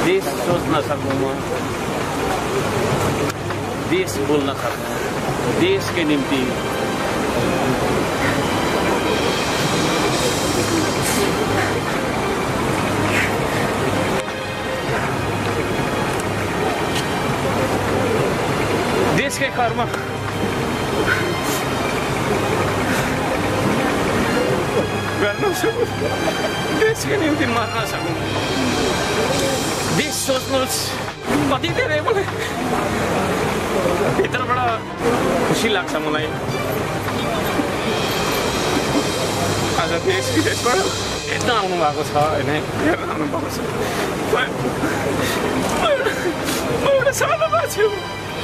देश सोच्न सक्नु म देश बोल्न सक्नु देशकै निम्ति देशकै कर्म गर्न सकु देशकै निम्ति मर्न सकु देश सोच्नुहोस् कति धेरै मलाई भित्रबाट खुसी लाग्छ मलाई आज देश विदेशबाट हेर्न आउनु भएको छ होइन हेर्न आउनु भएको छ म एउटा सानो मान्छे हो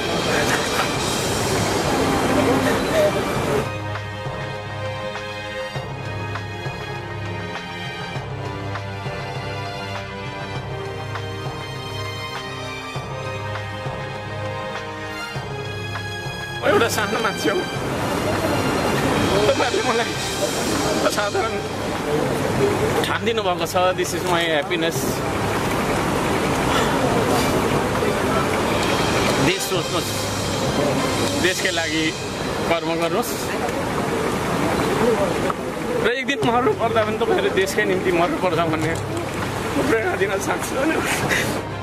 एउटा सानो मान्छे हो तपाईँहरूले मलाई असाधारण ठानिदिनु भएको छ दिस इज माई ह्याप्पिनेस देश सोच्नुहोस् देशकै लागि कर्म गर्नुहोस् र एक दिन मर्नु पर्दा पनि तपाईँहरू देशकै निम्ति मर्नु पर्छ भन्ने प्रेरणा दिन सक्छु